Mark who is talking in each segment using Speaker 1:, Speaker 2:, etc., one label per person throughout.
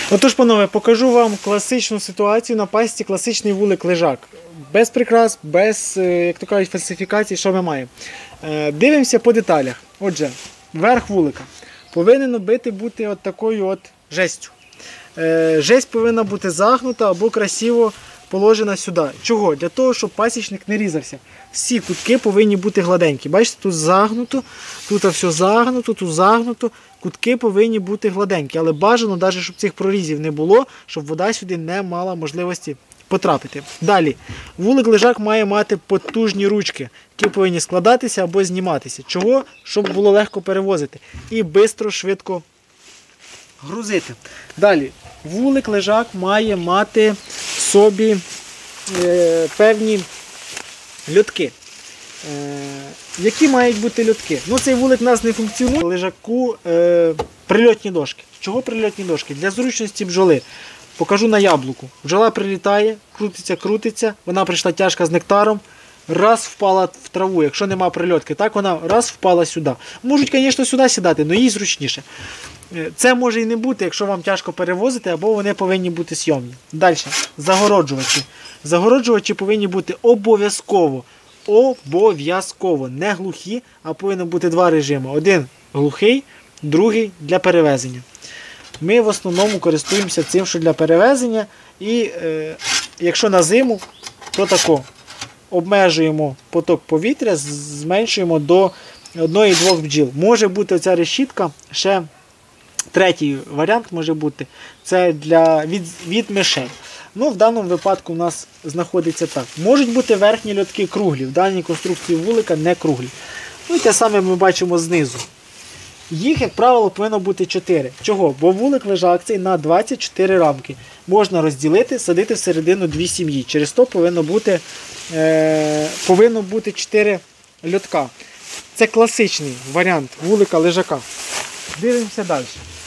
Speaker 1: Отож, панове, покажу вам класичну ситуацію на пасіці, класичний вулик-лежак. Без прикрас, без, як то кажуть, фальсифікацій, що ми маємо. Дивимося по деталях. Отже, верх вулика повинен бути от такою от жестю. Жесть повинна бути загнута або красиво положена сюди. Чого? Для того, щоб пасічник не різався. Всі кутки повинні бути гладенькі. Бачите, тут загнуто, тут все загнуто, тут загнуто. Кутки повинні бути гладенькі, але бажано, навіть, щоб цих прорізів не було, щоб вода сюди не мала можливості потрапити. Далі, вулик-лежак має мати потужні ручки, які повинні складатися або зніматися. Чого? Щоб було легко перевозити і швидко, швидко грузити. Далі, вулик-лежак має мати в собі певні льотки. Які мають бути льотки? Ну, цей вулик у нас не функціонує. Лежаку прильотні дошки. Чого прильотні дошки? Для зручності бджоли. Покажу на яблуку. Бджола прилітає, крутиться, крутиться, вона прийшла тяжка з нектаром, раз впала в траву, якщо нема прильотки, так вона раз впала сюди. Можуть, звісно, сюди сідати, але їй зручніше. Це може і не бути, якщо вам тяжко перевозити, або вони повинні бути сйомні. Далі, загороджувачі. Загороджувачі повинні бути обов'язково. Обов'язково. Не глухі, а повинно бути два режими. Один глухий, другий для перевезення. Ми в основному користуємося цим, що для перевезення. І якщо на зиму, то тако. Обмежуємо поток повітря, зменшуємо до 1-2 бджіл. Може бути оця решітка, ще третій варіант може бути, це від мишей. Ну, в даному випадку у нас знаходиться так. Можуть бути верхні льотки круглі, в даній конструкції вулика не круглі. Ну і те саме ми бачимо знизу. Їх, як правило, повинно бути 4. Чого? Бо вулик-лежак цей на 24 рамки. Можна розділити, садити всередину 2 сім'ї. Через то повинно бути 4 льотка. Це класичний варіант вулика-лежака. Дивимося далі.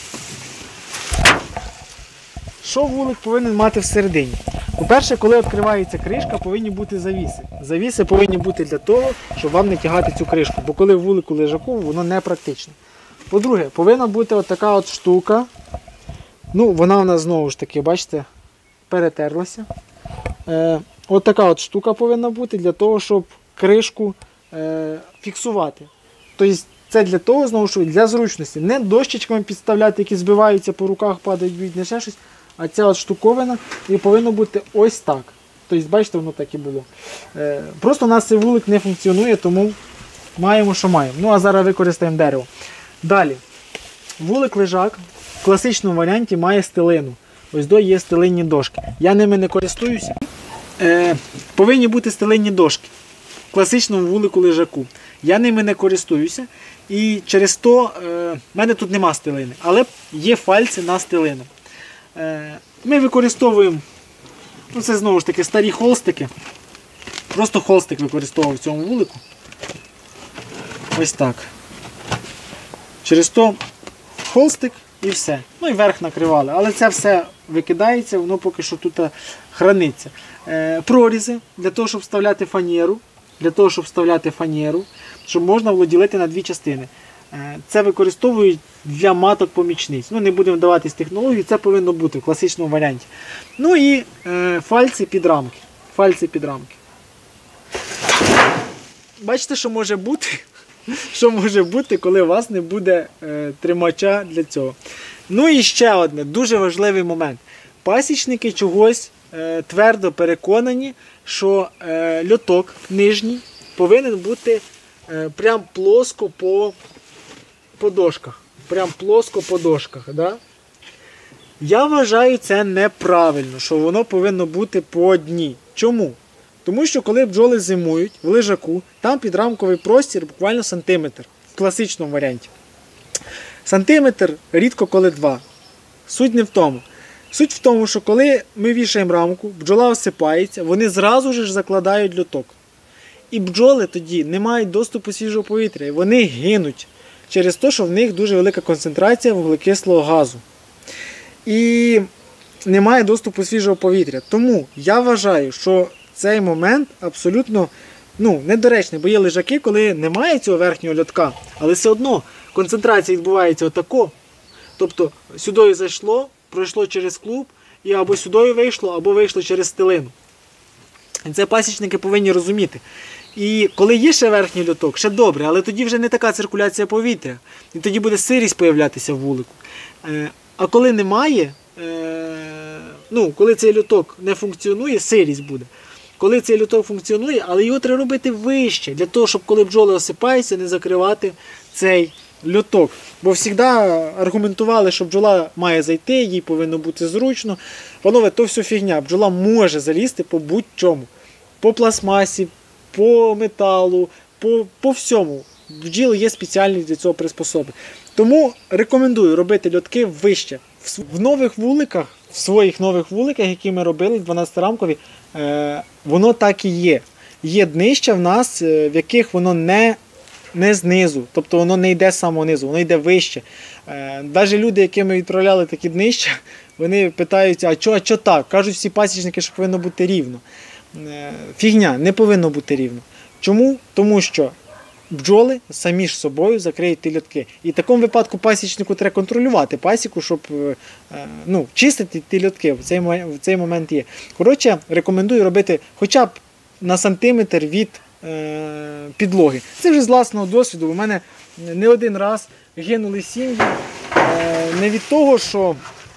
Speaker 1: Що вулик повинен мати всередині? По-перше, коли відкривається кришка, повинні бути завіси. Завіси повинні бути для того, щоб вам не тягати цю кришку, бо коли в вулику-лежаку, воно не практично. По-друге, повинна бути от така от штука. Ну, вона у нас знову ж таки, бачите, перетерлася. От така от штука повинна бути для того, щоб кришку фіксувати. Тобто це для того, знову ж, для зручності. Не дощечками підставляти, які збиваються по руках, падають, б'ють, не ще щось. А ця от штуковина і повинно бути ось так. Тобто, бачите, воно так і було. Просто у нас цей вулик не функціонує, тому маємо, що маємо. Ну, а зараз використаємо дерево. Далі. Вулик-лежак в класичному варіанті має стелину. Ось є стелинні дошки. Я ними не користуюся. Повинні бути стелинні дошки в класичному вулику-лежаку. Я ними не користуюся. І через то в мене тут нема стелини. Але є фальці на стелину. Ми використовуємо, ну це знову ж таки старі холстики. Просто холстик використовував в цьому вулику. Ось так. Через то холстик і все. Ну і верх накривали. Але це все викидається, воно поки що тут храниться. Прорізи для того, щоб вставляти фанеру. Щоб можна було ділити на 2 частини. Це використовують для маток помічниць. Ну, не будемо вдаватись технології, це повинно бути в класичному варіанті. Ну і фальці під рамки. Бачите, що може бути? Що може бути, коли у вас не буде тримача для цього. Ну і ще одне, дуже важливий момент. Пасічники чогось твердо переконані, що льоток нижній повинен бути прям плоско по дошках. Да? Я вважаю це неправильно, що воно повинно бути по дні. Чому? Тому що коли бджоли зимують в лежаку, там підрамковий простір буквально сантиметр в класичному варіанті. Сантиметр, рідко коли 2. Суть не в тому. Суть в тому, що коли ми вішаємо рамку, бджола осипається, вони зразу ж закладають льоток. І бджоли тоді не мають доступу свіжого повітря, і вони гинуть через те, що в них дуже велика концентрація вуглекислого газу. І немає доступу свіжого повітря. Тому я вважаю, що цей момент абсолютно недоречний, бо є лежаки, коли немає цього верхнього льотка, але все одно концентрація відбувається отако. Тобто сюди зайшло, пройшло через клуб і або сюди вийшло, або вийшло через стелину. І це пасічники повинні розуміти. І коли є ще верхній льоток, ще добре, але тоді вже не така циркуляція повітря. І тоді буде сирість появлятися в вулику. А коли немає, коли цей льоток не функціонує, сирість буде. Коли цей льоток функціонує, але його треба робити вище, для того, щоб коли бджоли осипаються, не закривати цей льоток. Бо завжди аргументували, що бджола має зайти, їй повинно бути зручно. Панове, то все фігня. Бджола може залізти по будь-чому. По пластмасі, по металу, по всьому. Бджіл є спеціальні для цього приспособи. Тому рекомендую робити льотки вище. В нових вуликах, в своїх нових вуликах, які ми робили, 12-рамкові, воно так і є. Є днища в нас, в яких воно не знизу, тобто воно не йде з самого низу, воно йде вище. Навіть люди, які ми відправляли такі днища, вони питають, а чого так? Кажуть всі пасічники, що повинно бути рівно. Фігня, не повинно бути рівно. Чому? Тому що бджоли самі ж собою закриють ті льотки. І в такому випадку пасічнику треба контролювати пасіку, щоб чистити ті льотки. В цей момент є. Коротше, рекомендую робити хоча б на сантиметр від підлоги. Це вже з власного досвіду. У мене не один раз гинули сім'ї не від того, що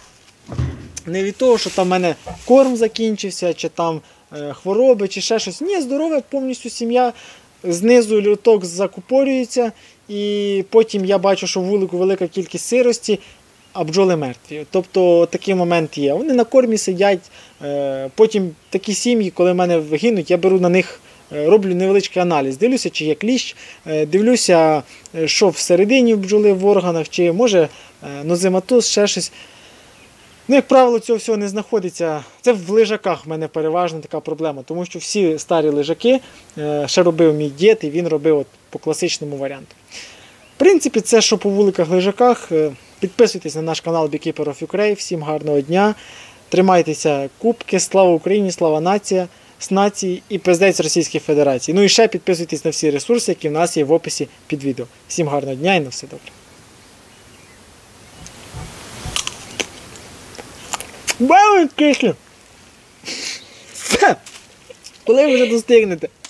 Speaker 1: там в мене корм закінчився, чи там хвороби, чи ще щось. Ні, здорова повністю сім'я. Знизу льоток закупорюється, і потім я бачу, що в вулику велика кількість сирості, а бджоли мертві. Тобто такий момент є. Вони на кормі сидять, потім такі сім'ї, коли в мене гинуть, я беру на них, роблю невеличкий аналіз. Дивлюся, чи є кліщ, дивлюся, що всередині бджоли в органах, чи може нозематоз, ще щось. Як правило, цього всього не знаходиться. Це в лежаках в мене переважно така проблема, тому що всі старі лежаки ще робив мій дід, і він робив по класичному варіанту. В принципі, це що по вуликах, лежаках. Підписуйтесь на наш канал Beekeeper of Ukraine. Всім гарного дня. Тримайтеся кубки. Слава Україні, слава нації і пиздець Російській Федерації. Ну і ще підписуйтесь на всі ресурси, які в нас є в описі під відео. Всім гарного дня і на все добре. Бавить кисло! Коли ви вже достигнете?